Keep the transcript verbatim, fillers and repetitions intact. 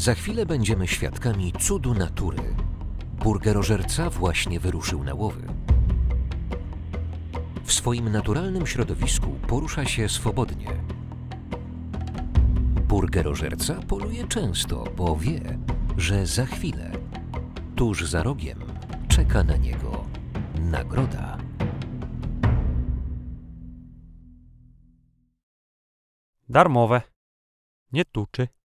Za chwilę będziemy świadkami cudu natury. Burgerożerca właśnie wyruszył na łowy. W swoim naturalnym środowisku porusza się swobodnie. Burgerożerca poluje często, bo wie, że za chwilę, tuż za rogiem, czeka na niego nagroda. Darmowe. Nie tuczy.